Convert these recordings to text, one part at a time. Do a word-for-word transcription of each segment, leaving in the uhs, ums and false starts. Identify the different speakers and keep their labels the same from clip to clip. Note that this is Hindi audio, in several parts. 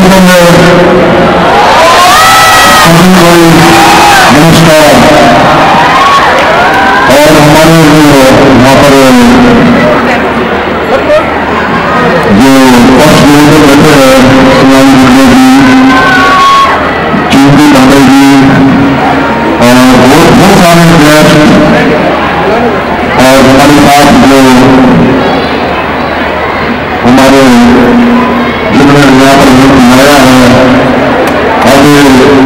Speaker 1: सर्वप्रथम मैं सभी को नमस्कार। और हमारे जो यहाँ पर जो फर्स्ट फ्लोर में बैठे हैं सोनाली बेंद्रे जी, चुनरी बांडे जी और बहुत बहुत सारे गेस्ट और हमारे साथ जो हमारे जिन्होंने यहाँ पर बुलाया है अजय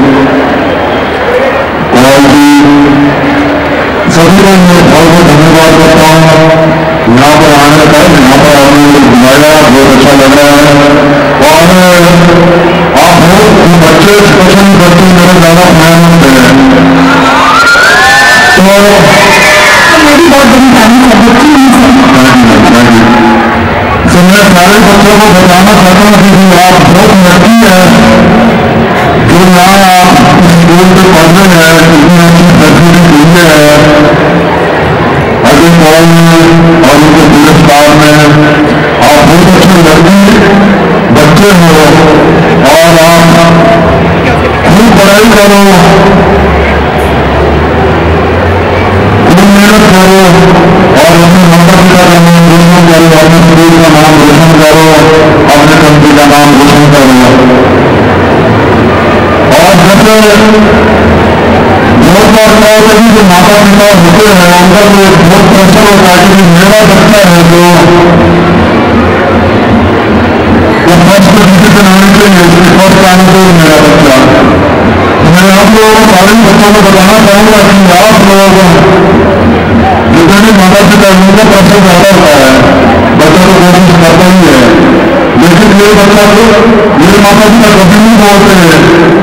Speaker 1: कौल जी, सभी को मैं बहुत बहुत धन्यवाद करता हूँ यहाँ पर आने का। यहाँ पर आपने बुलाया, बहुत अच्छा लग रहा है। और आप बहुत बच्चे पसंद करते मेरे ज़्यादा फैन होते हैं, तो मेरी बहुत बड़ी तारीफ है। तो मैं सारे बच्चों को बताना चाहता हूँ कि आप बहुत लड़की है जो यहाँ आप स्कूल में पढ़ रहे हैं, इतनी अच्छी फैसिलिटी मिलते हैं अजय कौल और उनके पुरस्कार में। आप बहुत अच्छी लड़की बच्चे हो और आप खूब पढ़ाई करो, खूब मेहनत करो और अपने माता पिता का नाम रोशन करो, अपने स्कूल का नाम रोशन करो, अपने कंट्री का नाम रोशन करो। और जैसे बहुत बार क्या होता है जो माता पिता होते हैं उनका तो बहुत प्रेशर होता है कि मेरा बच्चा है जो फर्स्ट डिसीजन होनी चाहिए, उसकी फर्स्ट आने को मेरा बच्चा। मैं आप लोगों को सारे बच्चों को बताना चाहूँगा कि आप लोग जितने माता पिता उनका प्रेशर ज़्यादा होता है, बच्चा तो कोशिश करता ही है, लेकिन ये बच्चा को मेरे माता पिता कभी नहीं बोलते हैं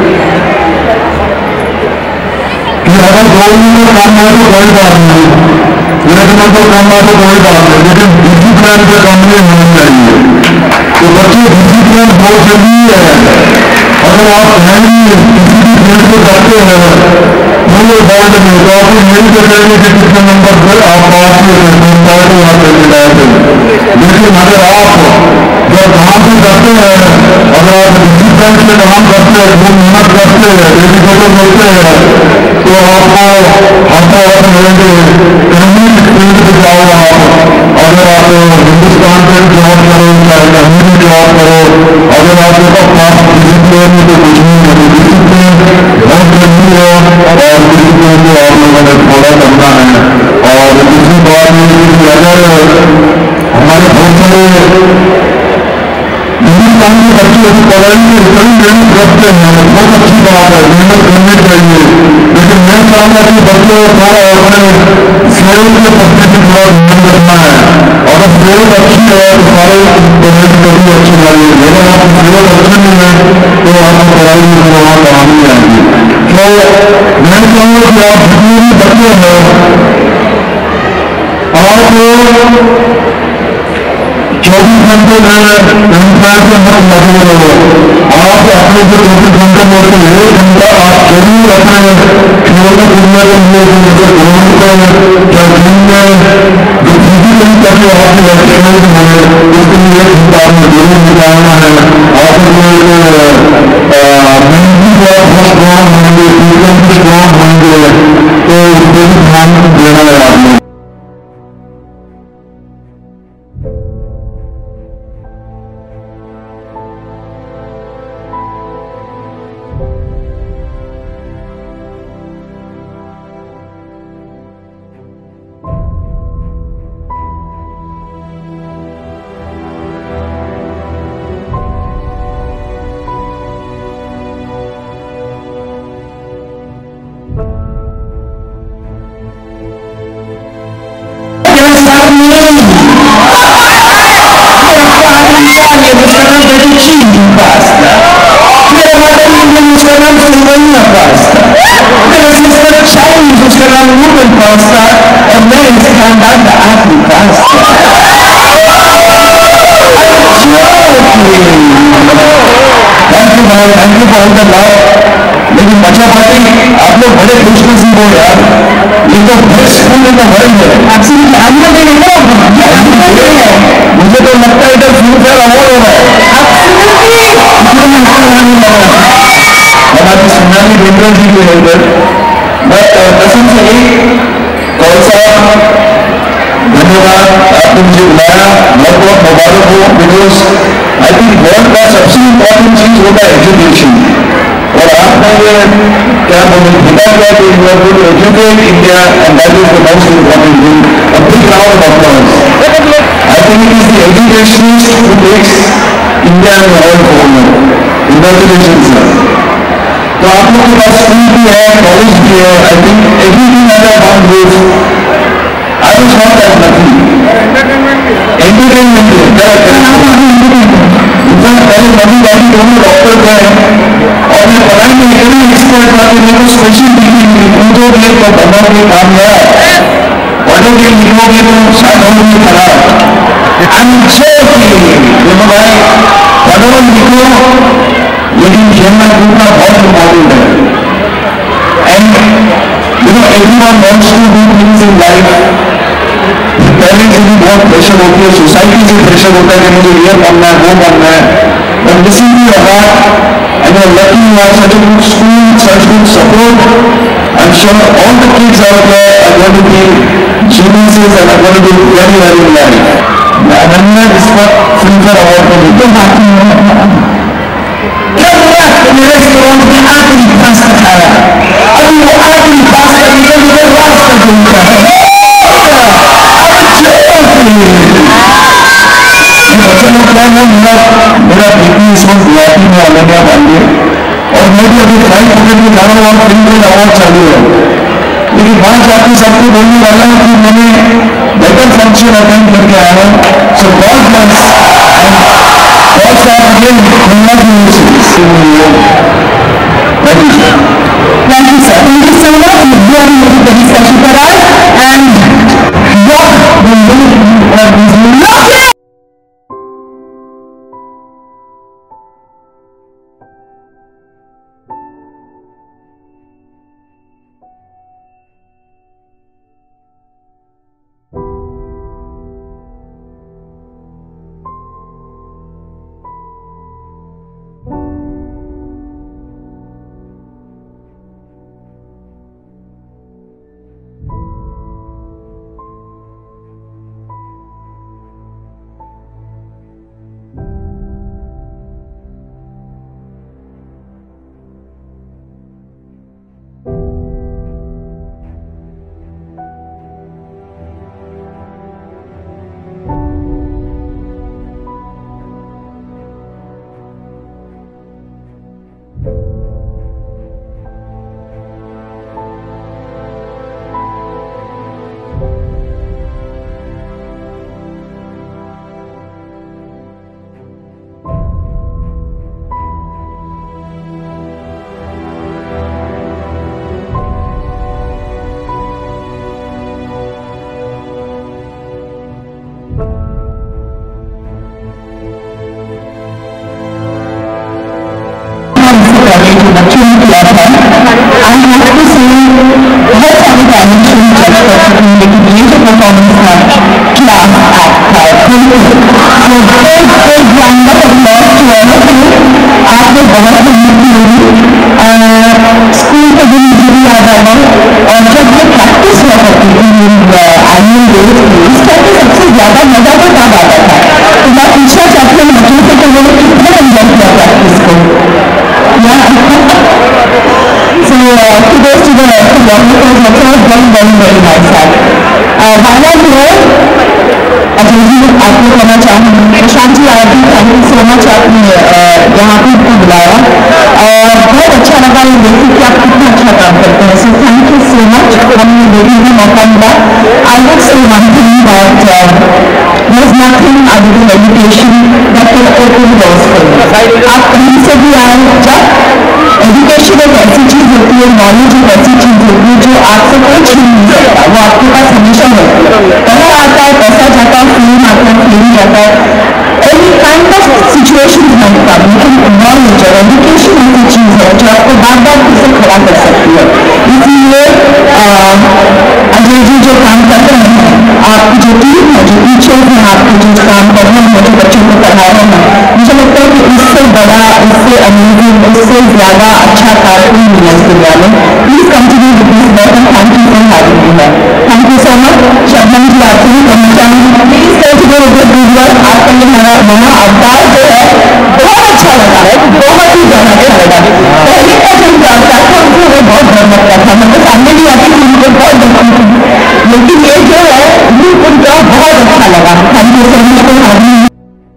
Speaker 1: कि अगर दो मिनट काम आए तो कोई बात नहीं, एक मिनट तो काम आए तो कोई बात नहीं, लेकिन डिसिप्लिन पे काम नहीं होना चाहिए। तो बच्चे डिसिप्लिन बहुत जरूरी है। अगर आप फैमिली किसी भी फील्ड को करते हैं पूरे वर्ल्ड में तो आप यही देखेंगे कि कितने नंबर पर आप पास हुए हैं, लेकिन अगर आप जब काम से करते हैं, अगर आप डिसिप्लिन से काम करते हैं, खूब मेहनत करते हैं, डेडिकेटेड होते हैं, तो आपको हाथों हाथ मिलेंगे। कहीं फील्ड पे जाओ आप, अगर आप हिंदुस्तान पे जॉब करो चाहे कहीं भी जॉब करो, अगर आपके पास डिसिप्लिन में तो कुछ नहीं है। डिसिप्लिन बहुत जरूरी है और डिसिप्लिन को आप लोगों ने फॉलो करना है। और दूसरी बात ये कि अगर हमारे बहुत सारे हिंदुस्तान के बच्चे पढ़ाई में इतनी मेहनत करते हैं, बहुत अच्छी बात है, मेहनत करनी चाहिए, लेकिन मैं चाहूँगा कि बच्चों को अपने सेल के प्रति भी थोड़ा ध्यान रखना है। अगर सेल अच्छी है तो सारे पढ़ाई कभी अच्छी लगेगी, अगर आप सेल अच्छे नहीं है तो आपको पढ़ाई में वहाँ काम नहीं आएगी। तो मैं चाहूँगा कि आप जितने भी बच्चे हैं आप चौबीस घंटे में इंसान के मत लगे रहो। आप अपने जो चौबीस घंटे में से एक घंटा आप जरूर अपने खेलने कूदने के लिए जैसे ग्राउंड पर या जिम में जो फिजिकली करके आपकी एक्सरसाइज है उसके लिए एक घंटा आपने जरूर निकालना है। आपको मेंटली बहुत स्ट्रॉन्ग होंगे, फिजिकली स्ट्रॉन्ग होंगे, तो उस पर भी ध्यान देना है आपने। लेकिन बच्चा पार्टी आप लोग बड़े खुशनसीब हो यार, ये तो बेस्ट स्कूल में तो वर्ल्ड है। मुझे तो लगता है इधर फ्यूचर अवार्ड हो रहा है। हमारी सोनाली बेंद्रे जी के हेल्पर। मैं कसम से एक कौल साहब धन्यवाद, आपने मुझे बुलाया, बहुत बहुत मुबारक हो। बिकॉज आई थिंक वर्ल्ड का सबसे इम्पोर्टेंट चीज होता है एजुकेशन, और आपने ये क्या बोले दिखा गया कि you are going to educate India and that is the most important thing. A big round of applause. I think it is the educationist who takes India and world forward. Congratulation sir. तो आप लोग के पास स्कूल भी है, कॉलेज भी है, I think everything under one roof. I was not that lucky. Entertainment है, करेक्ट पहले मम्मी डैडी दोनों डॉक्टर थे, और मैं पढ़ाई में इतनी एक्सपर्ट था कि मेरे को स्पेशल डिग्री मिली। कूदोगे तो बनोगे कामयाब, पढ़ोगे लिखोगे तो शायद होगे खराब। आई एम जोकिंग, देखो भाई पढ़ो लिखो लेकिन खेलना कूदना बहुत इम्पोर्टेंट है। And you know everyone wants to do things in life. Parents से भी बहुत प्रेशर होती है, सोसाइटी से प्रेशर होता है कि मुझे ये बनना है वो बनना है। But listening to your heart and you are lucky you have such a good school, such good support. I am sure all the kids out there are going to be geniuses and are going to do very well in life. मैं अनन्या इसका फिल्मफेयर अवार्ड को लेकर बाकी क्या हुआ कि मेरे स्टोन ने आखिरी पास दिखाया, अभी वो आखिरी पास करने के लिए रास्ता ढूंढता है। मेरा बेटी इस वक्त गुवाहाटी में अनन्या बांधे, और मैं भी अभी फ्लाइट पकड़ के जा रहा हूँ और फिल्मफेयर अवार्ड चालू है। लेकिन वहां जाके सबको बोलने वाला हूँ कि मैंने बेटर फंक्शन अटेंड करके आया हूँ। So God bless and God साहब again congratulations to you. Thank you sir.
Speaker 2: Thank you sir. Thank you so much. You are very very special for us, and what we need is nothing.
Speaker 3: बच्चों ने किया था। आई हैव टू से बहुत सारे टैलेंट शो जज कर सकते हैं, लेकिन ये जो परफॉर्मेंस था क्लास एक्ट था बिल्कुल। So big big round of applause to all of you. आपने बहुत मेहनत की होगी। स्कूल के दिन मुझे भी याद आएगा, और जब ये प्रैक्टिस हुआ करती थी एनुअल डे की, इस टाइम पे सबसे ज़्यादा मज़ा तो तब आता था। तो मैं पूछना चाहती हूँ बच्चों से कि वो कितना एंजॉय किया प्रैक्टिस को। Yeah. So uh, kudos to the photographers. That was very very very nice. Uh, while I'm here, Ajay ji आप लोग कहना चाहूँगी, प्रशांत जी आप भी थैंक यू सो मच, आपने यहाँ पे इनको बुलाया और बहुत अच्छा लगा ये देख कि आप कितना अच्छा काम करते हैं। So thank you so much, हमें देखने का मौका मिला। I would say one thing that there is nothing other than education that can open doors for you. आप कहीं से भी आए, जब एजुकेशन एक ऐसी चीज़ होती है, नॉलेज एक ऐसी चीज़ होती है जो आपसे कोई छीन नहीं सकता, वो आपके पास हमेशा होती है। पैसा आता है, पैसा जाता है, फेम आता है, फेम जाता है, एनी काइंड ऑफ सिचुएशन नहीं का, लेकिन नॉलेज और एजुकेशन ऐसी चीज़ है जो आपको बार बार फिर से खड़ा कर सकती है। इसलिए अजय जी जो काम कर रहे हैं, आपकी जो टीम है, जो टीचर्स हैं, आपके जो काम कर रहे हैं, जो बच्चों को पढ़ा रहे हैं, मुझे लगता है कि इससे बड़ा, इससे अमेजिंग, इससे ज़्यादा अच्छा कार्टून मिला इस दुनिया में. Please continue with this work and thank you for having me here. Thank you so much. Shabnam ji आपसे भी कहना चाहूँगी, please continue with this work. आपका ये हमारा नया अवतार जो है बहुत अच्छा लगा है, बहुत ही ज़्यादा अच्छा लगा. पहले का जो अवतार था उसमें हमें बहुत डर लगता था, मतलब सामने भी आती थी उनको बहुत डरती थी, लेकिन ये जो है उनका बहुत अच्छा लगा. Thank you so much for having me.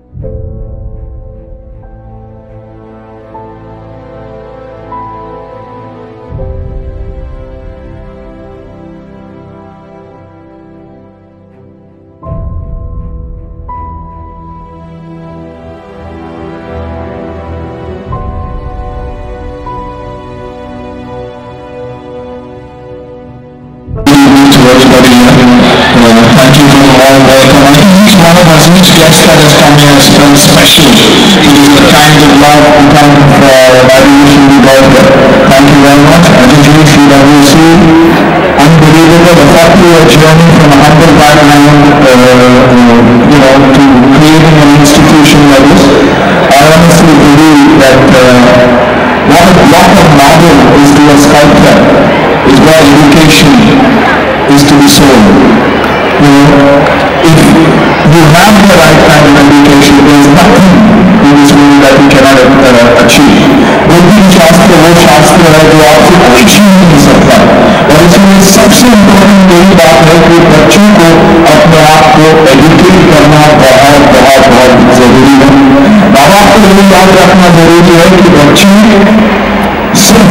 Speaker 1: Thank you for the warm welcome. I think each one of us, each guest that has come here has felt special. It is the kind of love, the kind of uh, admiration we got there. Thank you very much. Ajay Kaul, C W C, unbelievable, a forty-year journey from a humble background, uh, you know, to creating an institution like this. I honestly believe that uh, what a block of marble is to a sculptor is where education is to be sold. You know, if you have the right kind of education, there is nothing in this world that you cannot uh, achieve. बुद्धि शास्त्र वो शास्त्र है जो आपसे कोई छीन नहीं सकता. और इसमें सबसे इम्पोर्टेंट यही बात है कि बच्चों को अपने आप को एजुकेट करना बहुत बहुत बहुत जरूरी है. माँ बाप को यही याद रखना जरूरी है कि बच्चे सिर्फ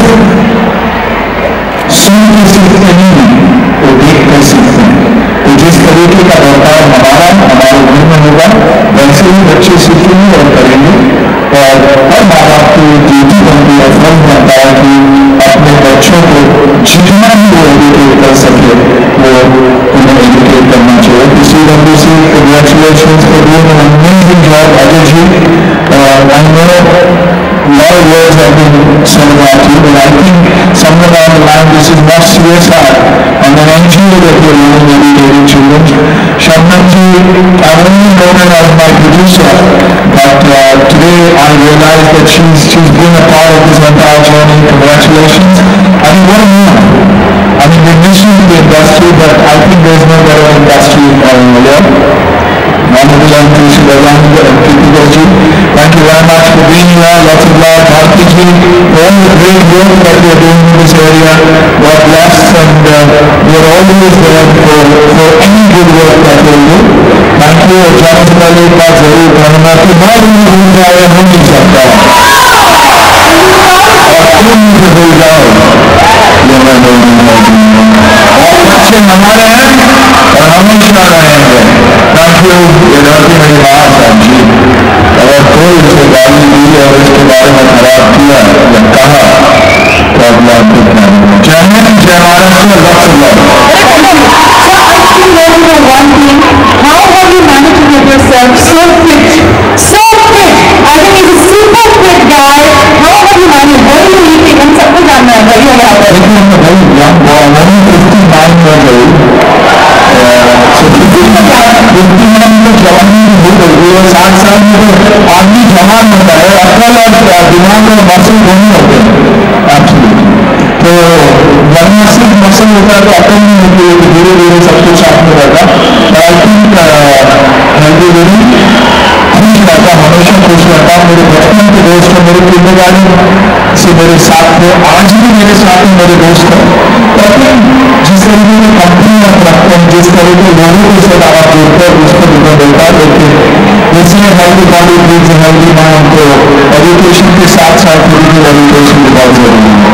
Speaker 1: सुन के सीखते नहीं, वो देख कर सीखते हैं. तो जिस तरीके का व्यवहार हमारा हमारे घर में होगा, वैसे ही बच्चे सीखेंगे और करेंगे. और हर माँ बाप की ड्यूटी बनती है, फर्ज बनता है कि अपने बच्चों को जितना भी वो एजुकेट कर सके वो उन्हें एजुकेट करना चाहिए. इसी वजह से congratulation for doing an amazing job Ajay ji. I know a lot of words have been said about you, but I think somewhere down the line this is more C S R and an N G O that you're running educating children. Shabnam ji, I've only known her as my producer, but uh, today I realized that she's she's been a part of this entire journey. Congratulations. I mean, what a move. I mean, we're missing the industry, but I think there's no better industry in India. Honorable M P Shivajam ji, thank you very much for being here. Lots of love. Bharti ji, all the great work that you are doing in this area. God bless, and uh, we are always there for, for any good work that you will do. Thank you. जाने से पहले एक बात जरूर कहूँगा कि मैं भी भूल जाए हो नहीं सकता, और तुम मुझे भूल जाओ ये मैं नहीं दूंगा. और बच्चे हमारे हैं और हमेशा रहेंगे. Thank you. ये धरती मेरी माँ साहब जी, अगर कोई इसे गाली दी और इसके बारे में खराब किया या कहा तो अगला कुछ नहीं. जय हिंद, जय महाराष्ट्र, लक्ष्य love.
Speaker 3: How have you managed to get yourself so fit? So fit! I think he's a super fit guy. How have you managed? What are you eating? हम सबको जानना है भाई ये बात है.
Speaker 1: लेकिन मैं भाई young boy, मैं fifty-nine में गई. So fifty-nine में जवानी हो गई है. साठ साल में तो आदमी जवान होता है, अकल और दिमाग और मसल दोनों होते हैं. Absolutely. तो वरना सिर्फ मसल होता है तो अकल नहीं होती है कि धीरे धीरे सब कुछ साथ में रहता. आई थिंक हेल्दी वेरी खुश रहता, हमेशा खुश रहता. मेरे बचपन के दोस्त हैं, मेरे किंडरगार्टन से मेरे साथ थे, आज भी मेरे साथ में मेरे दोस्त हैं. तो आई थिंक जिस तरीके की कंपनी आप रखते हैं, जिस तरह के लोगों के साथ आप जुड़ते हैं, उसको मुझे मिलता है. लेकिन इसलिए healthy body needs healthy mind, तो एजुकेशन के साथ साथ फिजिकल एजुकेशन भी बहुत जरूरी है.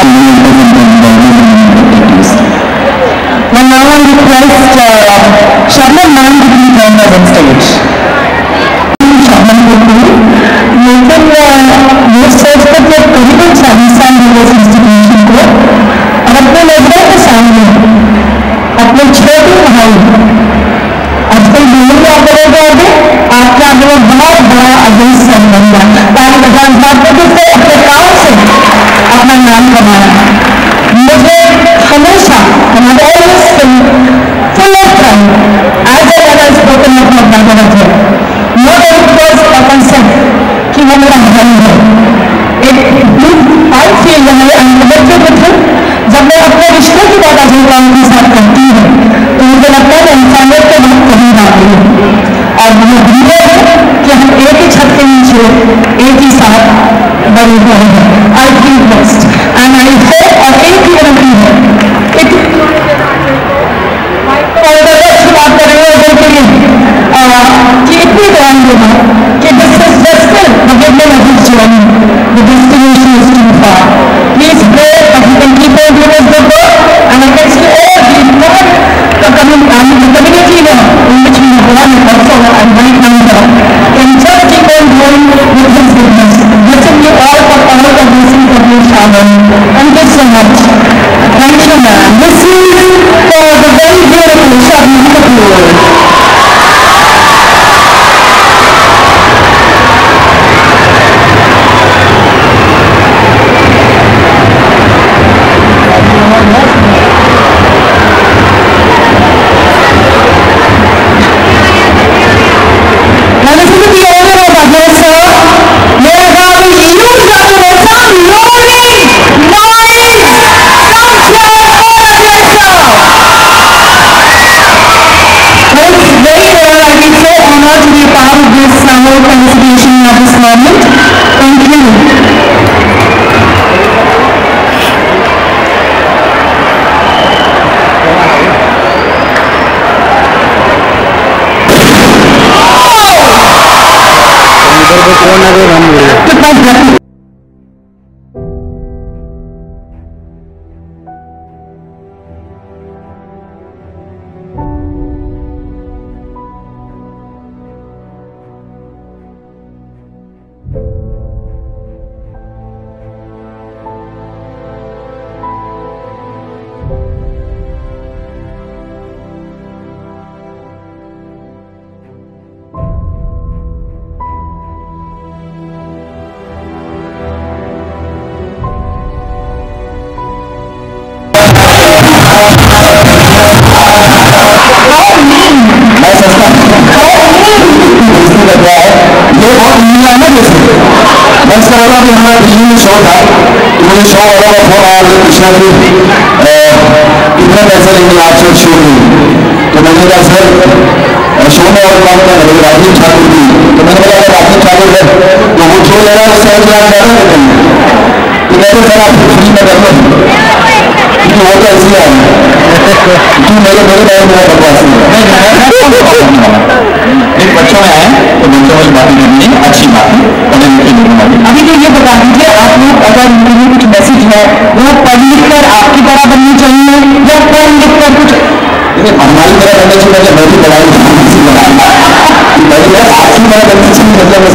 Speaker 3: And now I request uh, Shabnam ma'am to be joined us on stage. Shabnam Kapoor, लेकिन ये सोच कर जब करीबन चालीस साल हो गए इंस्टीट्यूशन को, और अपने नजरों के सामने अपने छोटे भाई आजकल दूर क्या करोगे, आगे आपका आगे बहुत बड़ा अजीज संबंध है. ताकि भगवान भागवत से अपने काम से अपना नाम कमाया. मुझे हमेशा हमारे always full of pride as a spoken of my mother. Not only because of concept कि वो मेरा रही है। एक आई फील जब मैं अपने रिश्ते की बात अजय कौल के साथ करती हूँ तो मुझे लगता है इंसानियत के बहुत करीब आती है और मुझे उम्मीद है कि हम एक ही छत के नीचे एक ही साथ बड़े हुए हैं। I feel best and I hope और एक ही विनती है अच्छी बात करेंगे उधर के लिए कि इतनी ध्यान देना कि this is just the beginning of this journey, the destination is too far. Please pray that you can keep on doing this good work and against you all the important the community in which we have born and also and right now can just keep on going with his goodness. Blessing you all for all the blessings of your Shaman. Thank you so much. Thank you, ma'am. This is for the very beautiful Sonali Kapoor.
Speaker 1: मुझे शो वाला का फोन आया था कृष्णा जी कितने पैसे लेंगे आपसे शो में, तो मैंने कहा सर शो में और काम कर रहे राजीव ठाकुर जी, तो मैंने कहा राजीव ठाकुर है तो वो जो ले रहा है उससे लाख कर रहे हैं, तो कहते सर आप फ्री में कर लो क्योंकि वो तो ऐसे आए क्योंकि मेरे मेरे बारे में बकवास नहीं बच्चों में आए तो बच्चों वाली बातें करनी है, अच्छी बात है।
Speaker 3: अभी तो ये बता दीजिए आप लोग अगर उनके कुछ मैसेज है वो पढ़ लिख कर आपकी तरह बननी चाहिए या पढ़ लिख कर कुछ
Speaker 1: हमारी तरह बनने से पहले मैं भी पढ़ाई पहले आपकी तरह बनने से मतलब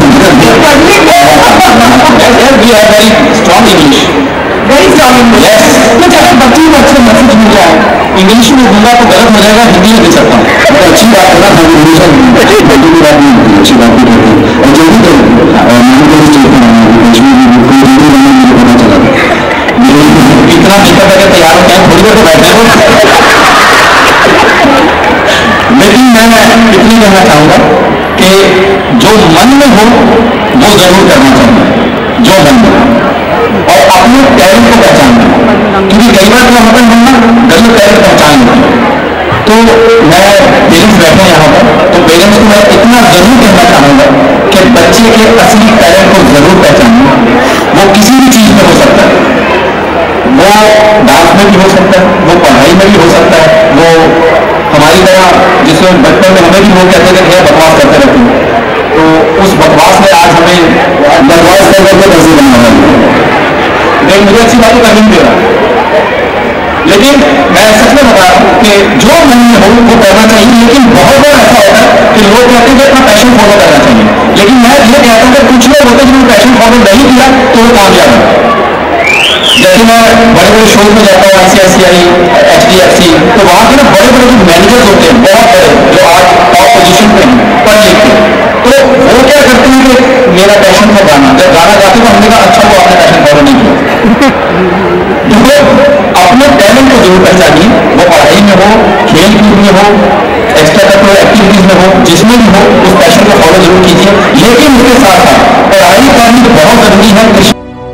Speaker 1: very strong English
Speaker 3: very strong English तो चाहे बच्ची को अच्छे मैसेज मिल जाए
Speaker 1: इंग्लिश में दूंगा तो गलत हो जाएगा, हिंदी में दे सकता हूँ तो अच्छी बात है ना, हम हमेशा बल्कि की बात नहीं होती, अच्छी बात भी करते हैं और जो भी करें मैंने कोई स्टेट बनाया मुझे पता चला इतना मेकअप अगर तैयार होता है थोड़ी देर तो बैठा है लेकिन मैं इतनी कहना चाहूँगा कि जो मन में हो वो जरूर करना चाहिए, जो मन में, और अपने टैलेंट को पहचानना, क्योंकि कई बार क्या होता है हम ना गलत टैलेंट पहचान लेते हैं। तो मैं पेरेंट्स बैठे हैं यहाँ पर, तो पेरेंट्स को मैं इतना जरूर कहना चाहूँगा कि बच्चे के असली टैलेंट को जरूर पहचानें। वो किसी भी चीज़ में हो सकता है, वो डांस में भी हो सकता है, वो पढ़ाई में भी हो सकता है, वो हमारी तरह जिसमें बचपन में हमें भी लोग कहते थे कि बकवास करते रहते हैं, तो उस बकवास में आज हमें बकवास कर करके पैसे बनाना है। लेकिन मुझे अच्छी बातों का नहीं दे रहा, लेकिन मैं सच में बता रहा हूँ कि जो मन में हो वो करना चाहिए। लेकिन बहुत बार ऐसा होता है कि लोग कहते हैं कि अपना पैशन फॉलो करना चाहिए, लेकिन मैं ये कहता हूँ कि कुछ लोग होते हैं जिन्होंने पैशन फॉलो नहीं किया तो वो कामयाब है। जैसे मैं बड़े बड़े शोज में जाता हूँ, आईसीआईसीआई, एचडीएफसी, तो वहाँ के ना बड़े बड़े जो मैनेजर्स होते हैं बहुत बड़े, जो आज टॉप पोजीशन पे हैं पढ़ लिख के, तो वो क्या करते हैं कि मेरा पैशन था गाना, जब गाना गाते तो हमने कहा अच्छा वो आपने पैशन फॉलो नहीं किया। तो अपने टैलेंट को जरूर पहचानिए, वो पढ़ाई में हो, खेल कूद में हो, एक्स्ट्रा करिकुलर एक्टिविटीज में हो, जिसमें भी हो उस पैशन को फॉलो जरूर कीजिए। लेकिन उसके साथ साथ पढ़ाई तैयारी करनी बहुत जरूरी है।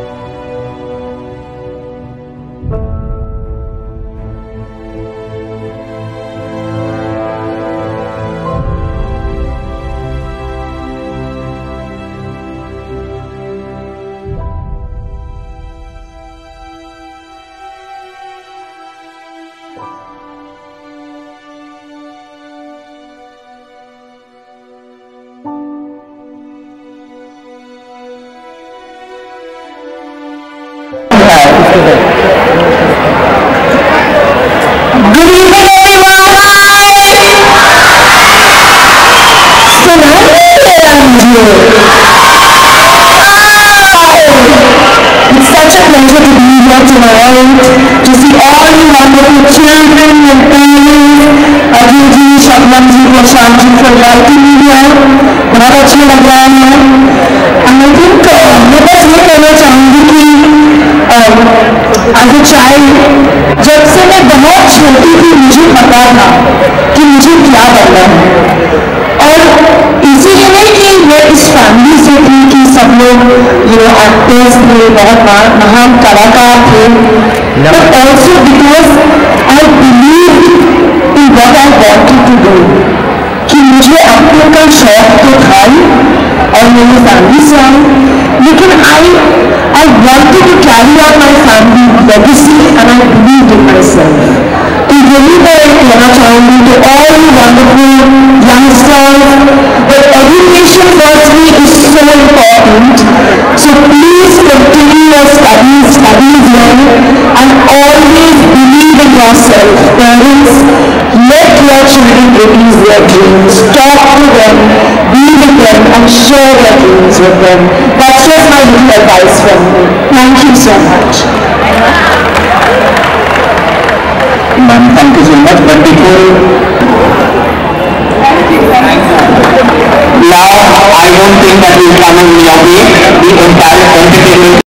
Speaker 2: Good evening, everyone. Sonali Bendre. It's such a pleasure to be here tonight to see all you wonderful children and parents. Ajay ji, Shabnam ji, Prashant ji for inviting me here. बहुत अच्छा लग रहा है। And I think मैं बस ये कहना चाहूँगी कि एज ए चाइल्ड जब से मैं बहुत छोटी थी मुझे पता था कि मुझे क्या करना है। और इसीलिए नहीं कि मैं इस फैमिली से थी कि सब लोग यू नो एक्टर्स थे, बहुत महान कलाकार थे, but also because I believe in what I wanted to do, कि मुझे अपने का शौक तो था ही और मेरी फैमिली से आई, लेकिन I I wanted to carry out my family legacy and I believed in myself. तो यही मैं कहना चाहूँगी to all you wonderful youngsters that education firstly is so important, so please continue your studies studies well and always believe in yourself. Parents, let your children realize their dreams, talk to them, be with them and share their dreams with them. That's just my little advice from me. Thank you so much.
Speaker 1: Ma'am, thank you so much. But before now, I don't think that will come in your way. The entire entertainment